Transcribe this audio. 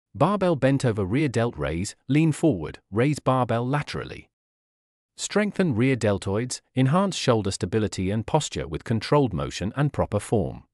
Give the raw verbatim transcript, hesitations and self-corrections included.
Barbell bent over rear delt raise, lean forward, raise barbell laterally. Strengthen rear deltoids, enhance shoulder stability and posture with controlled motion and proper form.